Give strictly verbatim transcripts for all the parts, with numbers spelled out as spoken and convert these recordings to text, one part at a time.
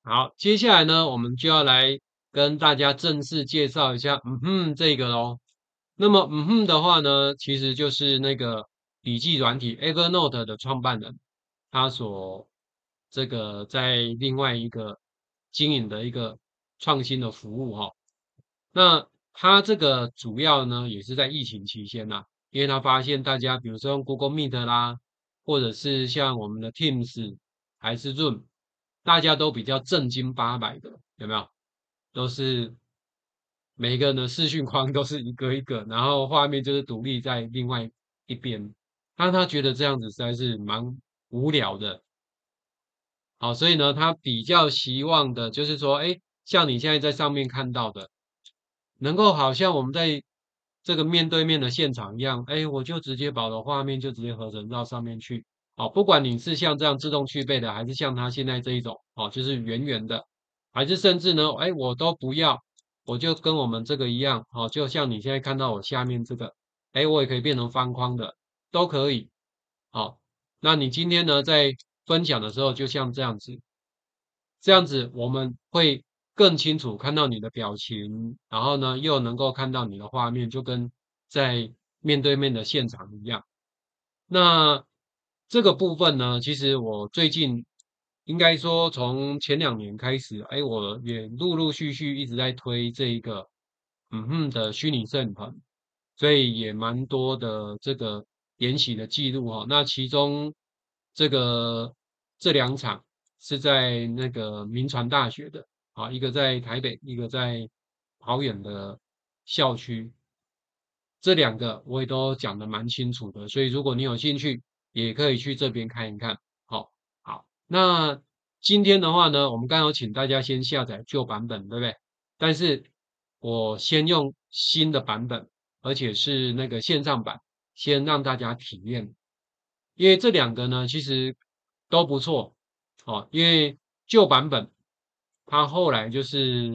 好，接下来呢，我们就要来跟大家正式介绍一下，嗯哼，这个咯。那么，嗯哼的话呢，其实就是那个笔记软体 Evernote 的创办人，他所这个在另外一个经营的一个创新的服务哈。那他这个主要呢，也是在疫情期间呐，因为他发现大家比如说用 Google Meet 啦，或者是像我们的 Teams 还是 Zoom，大家都比较正经八百的，有没有？都是每一个呢视讯框都是一个一个，然后画面就是独立在另外一边，但他觉得这样子实在是蛮无聊的。好，所以呢，他比较希望的就是说，哎，像你现在在上面看到的。能够好像我们在这个面对面的现场一样，哎，我就直接把我的画面就直接合成到上面去。哦，不管你是像这样自动去背的，还是像它现在这一种，哦，就是圆圆的，还是甚至呢，哎，我都不要，我就跟我们这个一样，哦，就像你现在看到我下面这个，哎，我也可以变成方框的，都可以。好，那你今天呢，在分享的时候，就像这样子，这样子我们会更清楚看到你的表情，然后呢，又能够看到你的画面，就跟在面对面的现场一样。那这个部分呢，其实我最近应该说从前两年开始，哎，我也陆陆续续一直在推这一个嗯哼的虚拟摄影棚，所以也蛮多的这个研习的记录哈。那其中这个这两场是在那个民传大学的啊，一个在台北，一个在桃园的校区。这两个我也都讲得蛮清楚的，所以如果你有兴趣，也可以去这边看一看。好，好，那今天的话呢，我们刚刚有请大家先下载旧版本，对不对？但是我先用新的版本，而且是那个线上版，先让大家体验，因为这两个呢，其实都不错。哦，因为旧版本它后来就是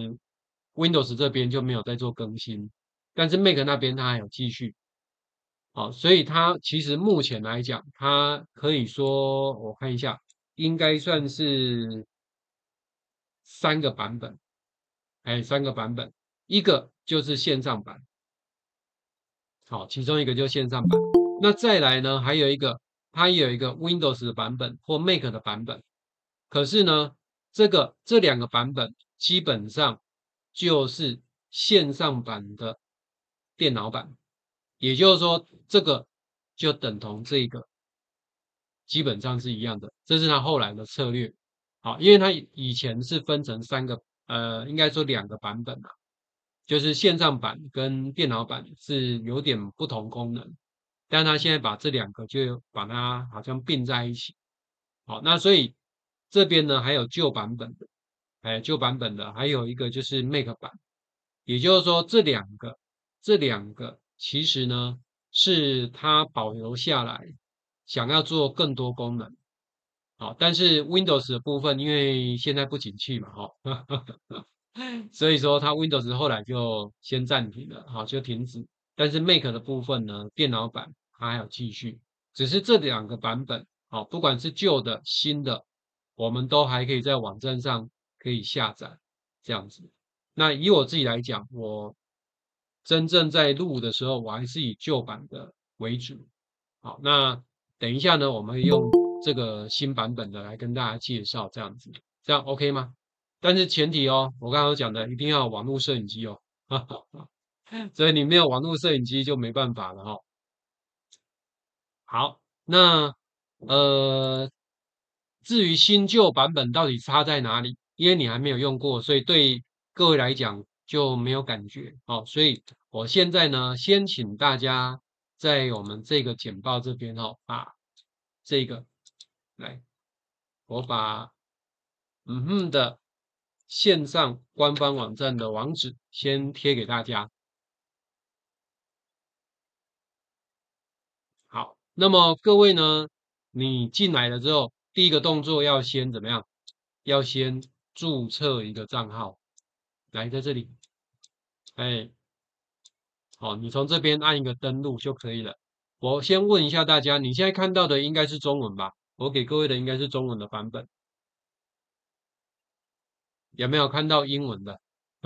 Windows 这边就没有再做更新，但是 Mac 那边它还有继续。好，所以它其实目前来讲，它可以说我看一下，应该算是三个版本，哎，三个版本，一个就是线上版，好，其中一个就是线上版。那再来呢，还有一个，它有一个 Windows 的版本或 Mac 的版本。可是呢，这个这两个版本基本上就是线上版的电脑版，也就是说，这个就等同这个，基本上是一样的。这是他后来的策略。好，因为他以前是分成三个，呃，应该说两个版本啊，就是线上版跟电脑版是有点不同功能，但他现在把这两个就把它好像并在一起。好，那所以这边呢还有旧版本的，哎，旧版本的，还有一个就是 Mac 版，也就是说这两个这两个其实呢是它保留下来，想要做更多功能。好，但是 Windows 的部分因为现在不景气嘛，哈、所以说它 Windows 后来就先暂停了，好，就停止。但是 Mac 的部分呢，电脑版它还有继续，只是这两个版本，好，不管是旧的、新的，我们都还可以在网站上可以下载这样子。那以我自己来讲，我真正在录的时候，我还是以旧版的为主。好，那等一下呢，我们会用这个新版本的来跟大家介绍，这样子，这样 OK 吗？但是前提哦，我刚刚讲的一定要有网络摄影机哦，所以你没有网络摄影机就没办法了哈、哦。好，那呃，至于新旧版本到底差在哪里，因为你还没有用过，所以对各位来讲就没有感觉。好，所以我现在呢，先请大家在我们这个简报这边哦，把这个来，我把嗯哼的线上官方网站的网址先贴给大家。好，那么各位呢，你进来了之后，第一个动作要先怎么样？要先注册一个账号，来在这里，哎，好，你从这边按一个登录就可以了。我先问一下大家，你现在看到的应该是中文吧？我给各位的应该是中文的版本。 有没有看到英文的？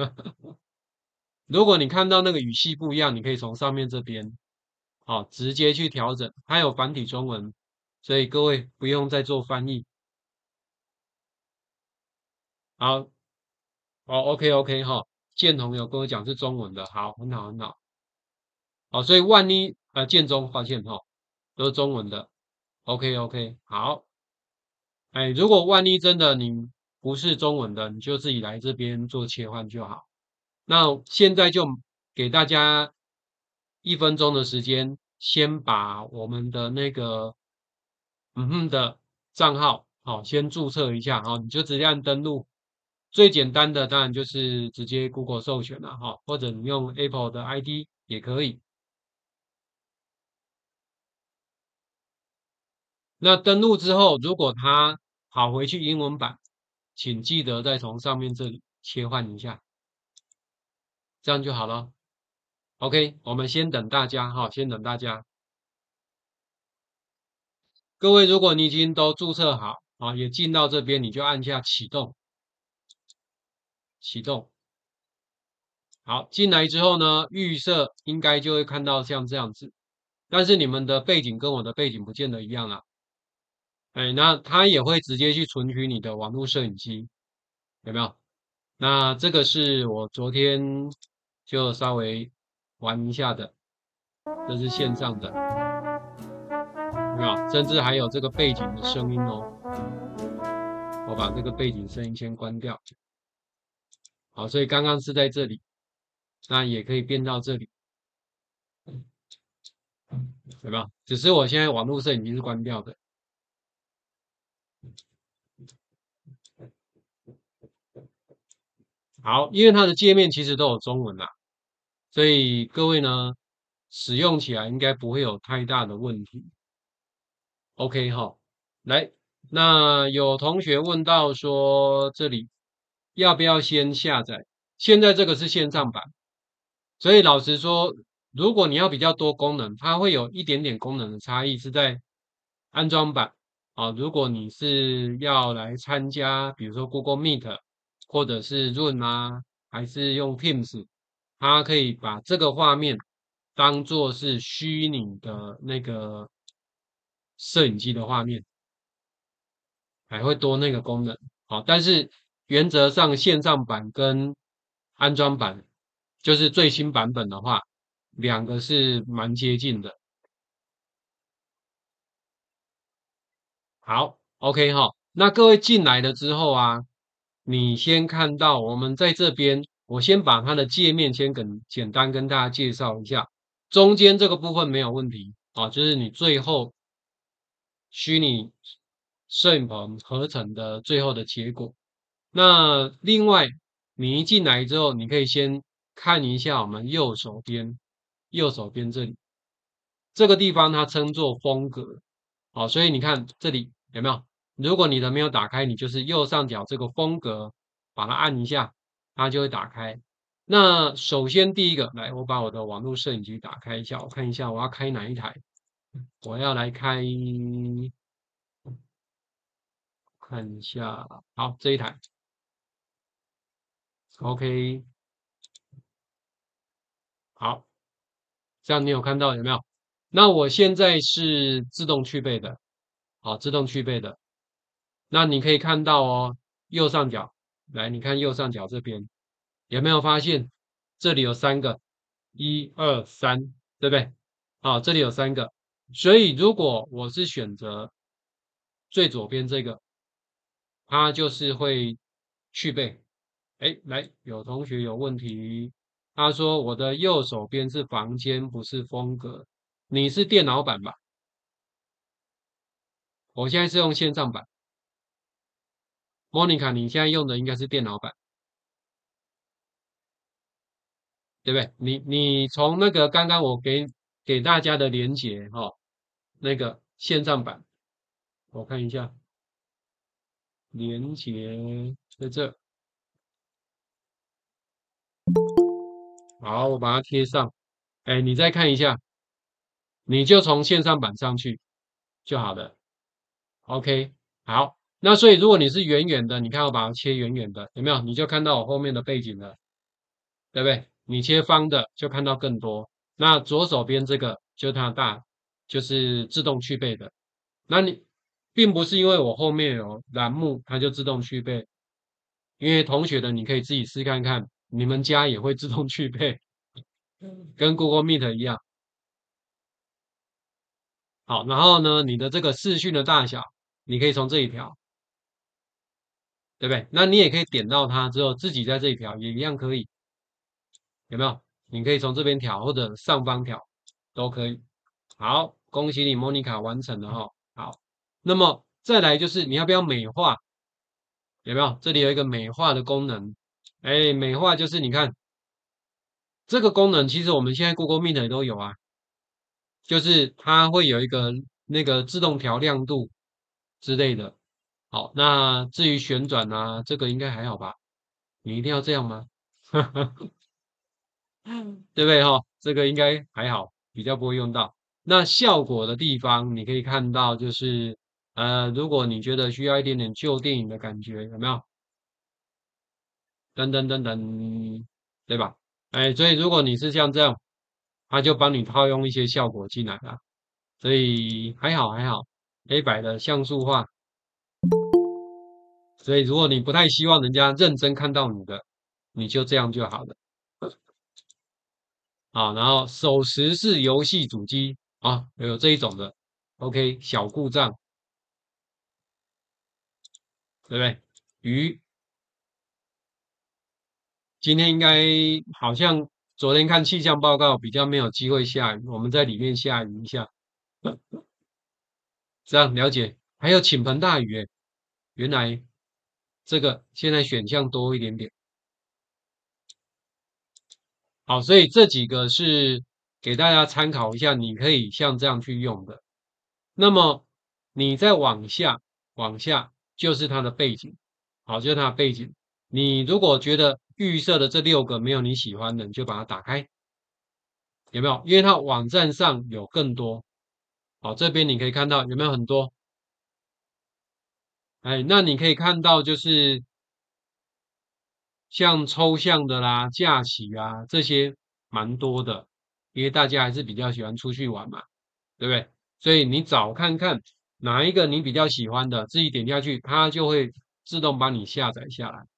如果你看到那个语系不一样，你可以从上面这边，好，直接去调整。它有繁体中文，所以各位不用再做翻译。好，哦，OK OK 哈，建宏有跟我讲是中文的，好，很好很好。好，所以万一呃建中抱歉哈，都是中文的。OK OK，好。哎，如果万一真的你不是中文的，你就自己来这边做切换就好。那现在就给大家一分钟的时间，先把我们的那个嗯哼的账号好，先注册一下哈，你就直接按登录。最简单的当然就是直接 Google 授权了哈，或者你用 Apple 的 I D 也可以。那登录之后，如果它跑回去英文版，请记得再从上面这里切换一下，这样就好了。OK，我们先等大家哈，先等大家。各位，如果你已经都注册好啊，也进到这边，你就按下启动，启动。好，进来之后呢，预设应该就会看到像这样子，但是你们的背景跟我的背景不见得一样啊。哎，那它也会直接去存取你的网络摄影机，有没有？那这个是我昨天就稍微玩一下的，这是线上的，有没有？甚至还有这个背景的声音哦。我把这个背景声音先关掉。好，所以刚刚是在这里，那也可以变到这里，有没有？只是我现在网络摄影机是关掉的。好，因为它的界面其实都有中文啦，所以各位呢使用起来应该不会有太大的问题。OK 哈，来，那有同学问到说这里要不要先下载？现在这个是线上版，所以老实说，如果你要比较多功能，它会有一点点功能的差异，是在安装版啊。如果你是要来参加，比如说 Google Meet 或者是 Zoom 啊，还是用 Teams，它可以把这个画面当做是虚拟的那个摄影机的画面，还会多那个功能。好，但是原则上线上版跟安装版，就是最新版本的话，两个是蛮接近的。好，OK 哈，那各位进来了之后啊，你先看到我们在这边，我先把它的界面先跟简单跟大家介绍一下，中间这个部分没有问题啊，就是你最后虚拟摄影棚合成的最后的结果。那另外，你一进来之后，你可以先看一下我们右手边，右手边这里这个地方，它称作风格。好，所以你看这里有没有？如果你的没有打开，你就是右上角这个风格，把它按一下，它就会打开。那首先第一个，来，我把我的网络摄影机打开一下，我看一下我要开哪一台。我要来开，看一下，好，这一台，OK，好，这样你有看到有没有？那我现在是自动去背的，好，自动去背的。那你可以看到哦，右上角，来，你看右上角这边有没有发现这里有三个，一二三，对不对？好，这里有三个，所以如果我是选择最左边这个，它就是会去背。哎，来，有同学有问题，他说我的右手边是房间，不是风格。你是电脑版吧？我现在是用线上版。Monica，你现在用的应该是电脑版，对不对？你你从那个刚刚我给给大家的连接哈、哦，那个线上版，我看一下，连接在这。好，我把它贴上。哎，你再看一下，你就从线上版上去就好了。OK，好， 那所以如果你是圆圆的，你看我把它切圆圆的，有没有？你就看到我后面的背景了，对不对？你切方的就看到更多。那左手边这个就是它大，就是自动去背的。那你并不是因为我后面有栏目，它就自动去背。因为同学的你可以自己试看看，你们家也会自动去背，跟 Google Meet 一样。好，然后呢，你的这个视讯的大小，你可以从这里调，对不对？那你也可以点到它之后，自己在这里调，也一样可以，有没有？你可以从这边调，或者上方调，都可以。好，恭喜你，莫妮卡完成了哈。好，那么再来就是你要不要美化？有没有？这里有一个美化的功能。哎，美化就是你看这个功能，其实我们现在 Google Meet 也都有啊，就是它会有一个那个自动调亮度之类的。好，那至于旋转啊，这个应该还好吧？你一定要这样吗？对不对哈？这个应该还好，比较不会用到。那效果的地方，你可以看到就是，呃，如果你觉得需要一点点旧电影的感觉，有没有？噔噔噔噔，对吧？哎，所以如果你是像这样，它就帮你套用一些效果进来了，所以还好还好。黑白的像素化，所以如果你不太希望人家认真看到你的，你就这样就好了。啊，然后手持式游戏主机啊，有这一种的，OK，小故障，对不对？鱼今天应该好像昨天看气象报告比较没有机会下雨，我们在里面下雨一下，这样了解。还有倾盆大雨，诶，原来这个现在选项多一点点。好，所以这几个是给大家参考一下，你可以像这样去用的。那么你再往下，往下就是它的背景，好，就是它的背景。你如果觉得预设的这六个没有你喜欢的，你就把它打开，有没有？因为它网站上有更多，好，这边你可以看到有没有很多？哎，那你可以看到就是像抽象的啦、假期啊这些蛮多的，因为大家还是比较喜欢出去玩嘛，对不对？所以你找看看哪一个你比较喜欢的，自己点下去，它就会自动帮你下载下来。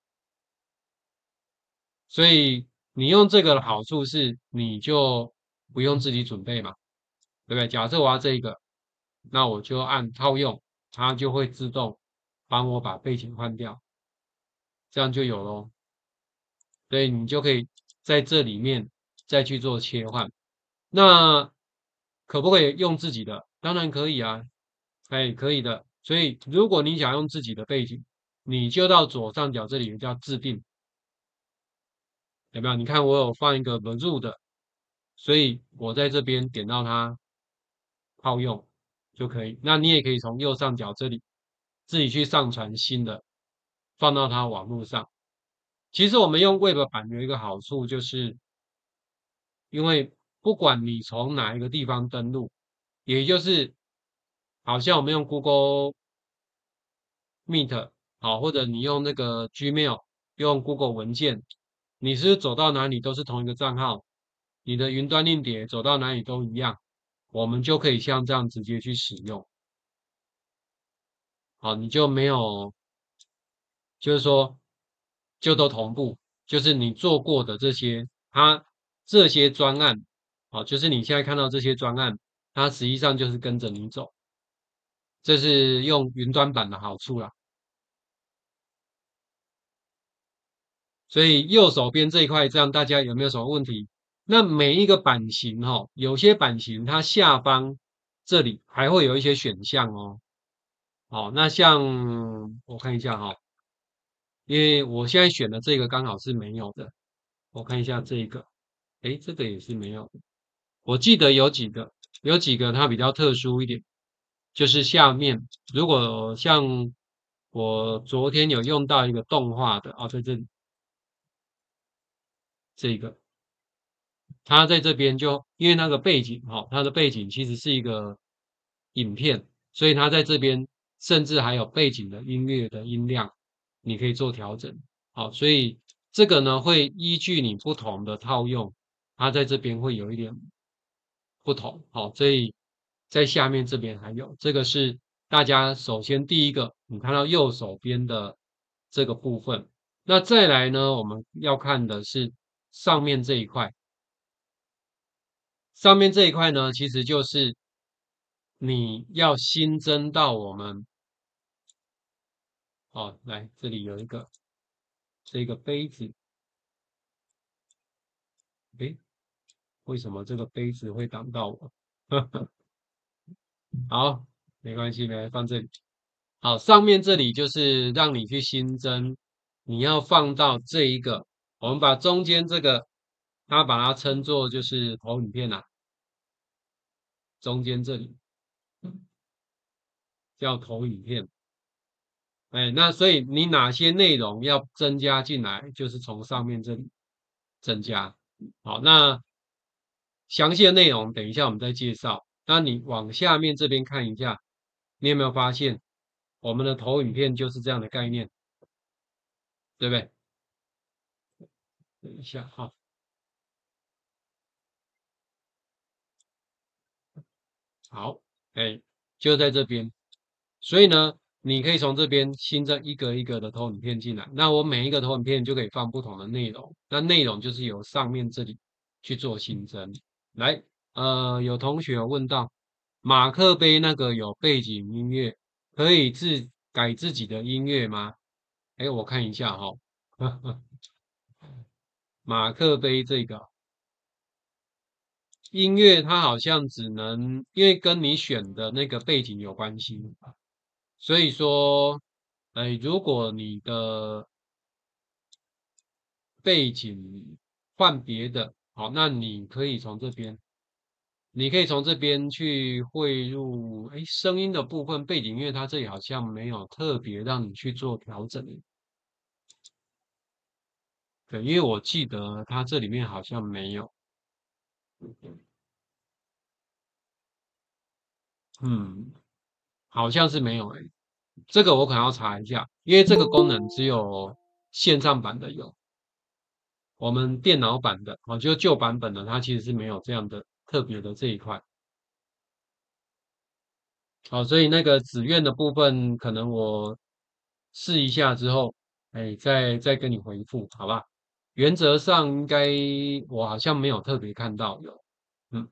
所以你用这个的好处是，你就不用自己准备嘛，对不对？假设我要这一个，那我就按套用，它就会自动帮我把背景换掉，这样就有咯。所以你就可以在这里面再去做切换。那可不可以用自己的？当然可以啊，哎，可以的。所以如果你想用自己的背景，你就到左上角这里有叫自定，有没有？你看我有放一个 the root 的，所以我在这边点到它套用就可以。那你也可以从右上角这里自己去上传新的，放到它网络上。其实我们用 Web 版有一个好处，就是因为不管你从哪一个地方登录，也就是好像我们用 Google Meet 好，或者你用那个 Gmail，用 Google 文件，你是不是走到哪里都是同一个账号，你的云端硬碟走到哪里都一样，我们就可以像这样直接去使用。好，你就没有，就是说就都同步，就是你做过的这些，它这些专案，好，就是你现在看到这些专案，它实际上就是跟着你走，这是用云端版的好处啦。所以右手边这一块，这样大家有没有什么问题？那每一个版型哈，有些版型它下方这里还会有一些选项哦。好，那像我看一下哈，因为我现在选的这个刚好是没有的，我看一下这一个，诶，这个也是没有的。我记得有几个，有几个它比较特殊一点，就是下面如果像我昨天有用到一个动画的啊，在这里这个。它在这边就因为那个背景哈，它的背景其实是一个影片，所以它在这边甚至还有背景的音乐的音量，你可以做调整。好，所以这个呢会依据你不同的套用，它在这边会有一点不同。好，所以在下面这边还有这个是大家首先第一个，你看到右手边的这个部分，那再来呢，我们要看的是上面这一块。上面这一块呢，其实就是你要新增到我们哦，来这里有一个这个杯子，诶，为什么这个杯子会挡到我？好，没关系，没关系，放这里。好，上面这里就是让你去新增，你要放到这一个，我们把中间这个，它把它称作就是投影片啊，中间这里叫投影片。哎，那所以你哪些内容要增加进来，就是从上面这里增加。好，那详细的内容等一下我们再介绍。那你往下面这边看一下，你有没有发现我们的投影片就是这样的概念，对不对？等一下哈，好，哎，就在这边。所以呢，你可以从这边新增一个一个的投影片进来。那我每一个投影片就可以放不同的内容，那内容就是由上面这里去做新增。来，呃，有同学有问到，马克杯那个有背景音乐，可以自改自己的音乐吗？哎，我看一下哈、哦，马克杯这个音乐它好像只能，因为跟你选的那个背景有关系，所以说，哎，如果你的背景换别的，好，那你可以从这边，你可以从这边去汇入，哎，声音的部分，背景音乐它这里好像没有特别让你去做调整，对，因为我记得它这里面好像没有，嗯，好像是没有，哎，这个我可能要查一下，因为这个功能只有线上版的有，我们电脑版的，哦，就旧版本的，它其实是没有这样的特别的这一块。好，所以那个紫苑的部分，可能我试一下之后，哎，再再跟你回复，好吧？原则上应该我好像没有特别看到有，嗯，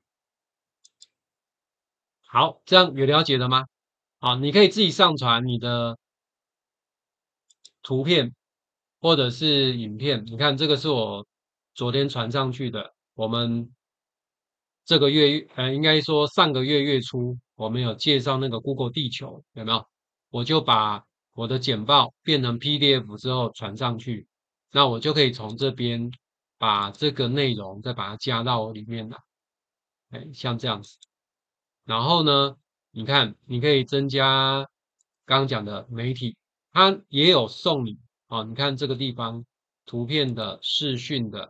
好，这样有了解了吗？好，你可以自己上传你的图片或者是影片，你看这个是我昨天传上去的，我们这个月，呃，应该说上个月月初，我们有介绍那个 Google 地球，有没有？我就把我的简报变成 P D F 之后传上去，那我就可以从这边把这个内容再把它加到里面来，哎，像这样子。然后呢，你看，你可以增加刚刚讲的媒体，它也有送你，啊，你看这个地方图片的、视讯的，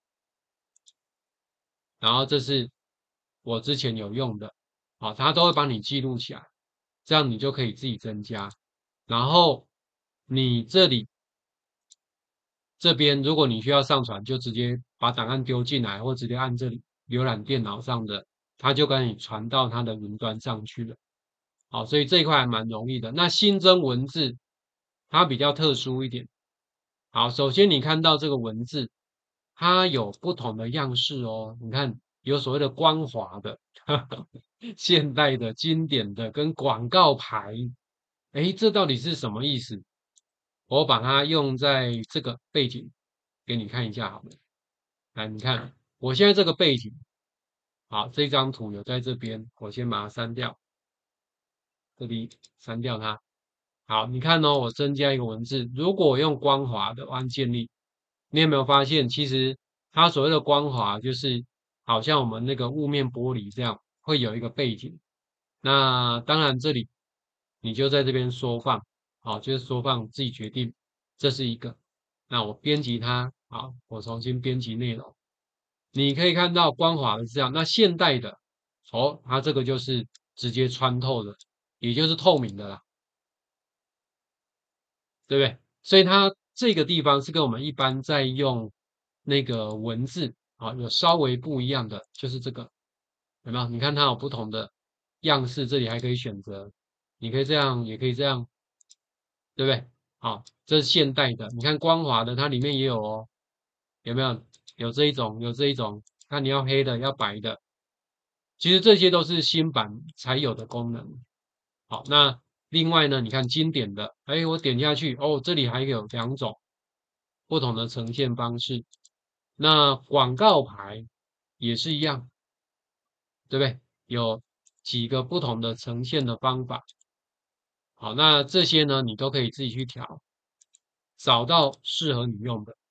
然后这是我之前有用的，好，它都会帮你记录起来，这样你就可以自己增加。然后你这里这边，如果你需要上传，就直接把档案丢进来，或直接按这里浏览电脑上的，它就给你传到它的云端上去了。好，所以这一块还蛮容易的。那新增文字，它比较特殊一点。好，首先你看到这个文字，它有不同的样式哦。你看，有所谓的光滑的、现代的、经典的跟广告牌。诶，这到底是什么意思？我把它用在这个背景给你看一下好了。来，你看，我现在这个背景，好，这张图有在这边，我先把它删掉，这里删掉它。好，你看哦，我增加一个文字，如果我用光滑的按建立，你有没有发现，其实它所谓的光滑，就是好像我们那个雾面玻璃这样，会有一个背景。那当然，这里你就在这边缩放，好，就是缩放自己决定，这是一个。那我编辑它，好，我重新编辑内容。你可以看到光滑的这样，那现代的，哦，它这个就是直接穿透的，也就是透明的啦。 对不对？所以它这个地方是跟我们一般在用那个文字啊有稍微不一样的，就是这个有没有？你看它有不同的样式，这里还可以选择，你可以这样，也可以这样，对不对？好，这是现代的，你看光滑的，它里面也有哦，有没有？有这一种，有这一种，看你要黑的，要白的，其实这些都是新版才有的功能。好，那另外呢，你看经典的，哎，我点下去，哦，这里还有两种不同的呈现方式。那广告牌也是一样，对不对？有几个不同的呈现的方法。好，那这些呢，你都可以自己去调，找到适合你用的。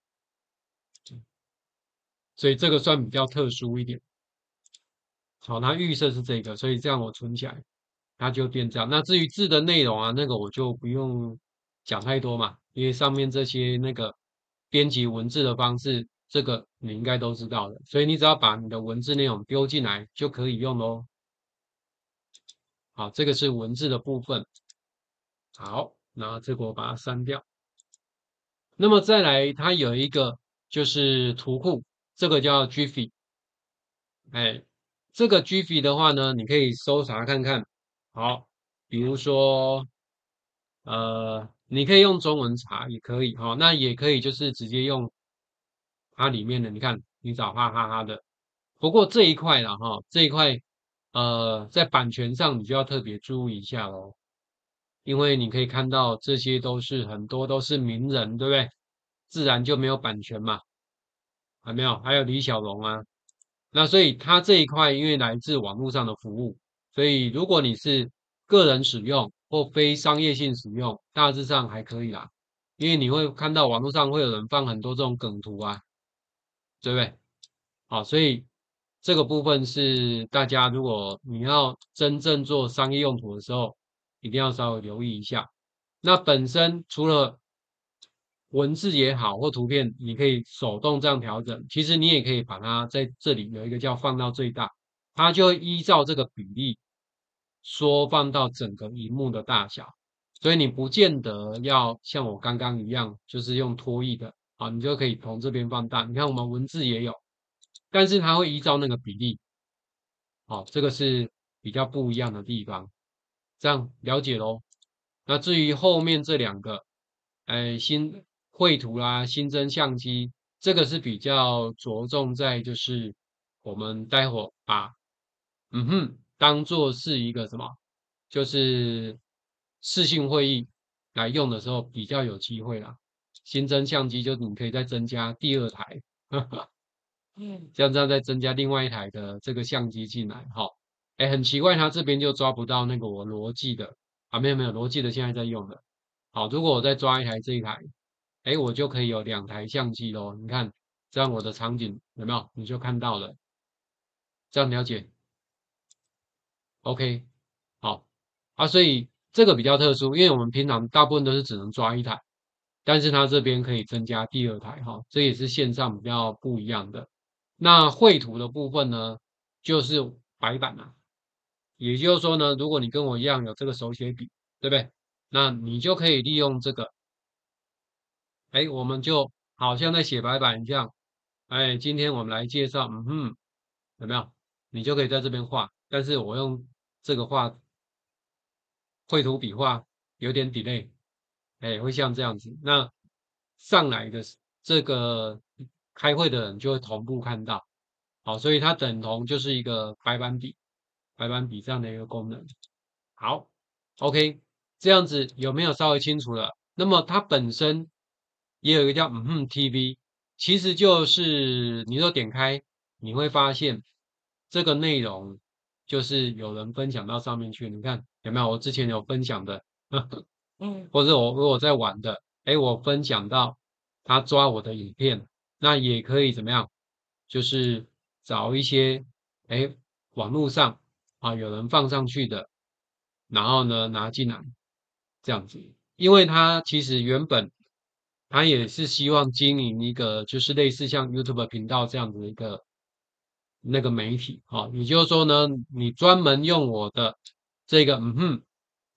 所以这个算比较特殊一点。好，它预设是这个，所以这样我存起来，它就变这样。那至于字的内容啊，那个我就不用讲太多嘛，因为上面这些那个编辑文字的方式，这个你应该都知道的，所以你只要把你的文字内容丢进来就可以用喽。好，这个是文字的部分。好，那这个我把它删掉。那么再来，它有一个就是图库，这个叫 Giphy。哎，这个 Giphy 的话呢，你可以搜查看看。好，比如说，呃，你可以用中文查也可以哈，那也可以就是直接用它里面的，你看你找哈哈哈的。不过这一块啦哈，这一块呃，在版权上你就要特别注意一下喽，因为你可以看到这些都是很多都是名人，对不对？自然就没有版权嘛，还没有，还有李小龙啊。那所以它这一块因为来自网络上的服务，所以如果你是个人使用或非商业性使用，大致上还可以啦。因为你会看到网络上会有人放很多这种梗图啊，对不对？好，所以这个部分是大家如果你要真正做商业用途的时候，一定要稍微留意一下。那本身除了文字也好或图片，你可以手动这样调整。其实你也可以把它在这里有一个叫放到最大，它就会依照这个比例缩放到整个荧幕的大小。所以你不见得要像我刚刚一样，就是用拖曳的啊，你就可以从这边放大。你看我们文字也有，但是它会依照那个比例。好，这个是比较不一样的地方。这样了解喽。那至于后面这两个，哎，新绘图啦、新增相机，这个是比较着重在就是我们待会把嗯哼当做是一个什么，就是视讯会议来用的时候比较有机会啦。新增相机就你可以再增加第二台，像这样再增加另外一台的这个相机进来，哈。哎，很奇怪，它这边就抓不到那个我罗技的啊，没有没有，罗技的现在在用的。好，如果我再抓一台这一台，哎，我就可以有两台相机咯。你看，这样我的场景有没有？你就看到了，这样了解？OK，好啊，所以这个比较特殊，因为我们平常大部分都是只能抓一台，但是它这边可以增加第二台，哈，这也是线上比较不一样的。那绘图的部分呢，就是白板啊，也就是说呢，如果你跟我一样有这个手写笔，对不对？那你就可以利用这个，哎，我们就好像在写白板一样，哎，今天我们来介绍，嗯哼，有没有？你就可以在这边画，但是我用这个画绘图笔画有点 delay，哎，会像这样子。那上来的这个开会的人就会同步看到，好，所以它等同就是一个白板笔，白板笔这样的一个功能。好，OK，这样子有没有稍微清楚了？那么它本身也有一个叫嗯哼 T V，其实就是你若点开，你会发现这个内容就是有人分享到上面去。你看有没有？我之前有分享的，嗯，或者我我在玩的，哎，我分享到他抓我的影片，那也可以怎么样？就是找一些哎网络上啊有人放上去的。然后呢拿进来这样子，因为他其实原本他也是希望经营一个就是类似像 YouTube 频道这样子的一个那个媒体啊，也就是说呢，你专门用我的这个嗯哼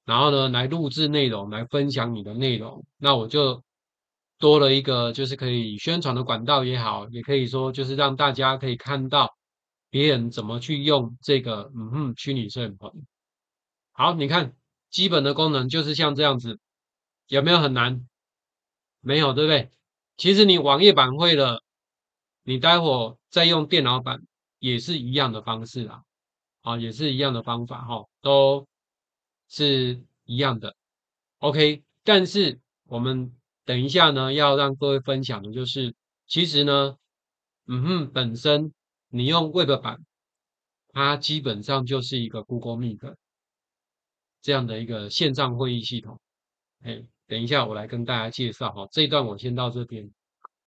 然后呢来录制内容，来分享你的内容，那我就多了一个就是可以宣传的管道也好，也可以说就是让大家可以看到别人怎么去用这个嗯哼虚拟摄影棚。好，你看基本的功能就是像这样子，有没有很难？没有，对不对？其实你网页版会了，你待会儿再用电脑版也是一样的方式啦，啊，也是一样的方法哈，都是一样的。OK，但是我们等一下呢，要让各位分享的就是，其实呢，嗯哼，本身你用 Web 版，它基本上就是一个 Google Meet 这样的一个线上会议系统。哎，等一下我来跟大家介绍哈，这一段我先到这边。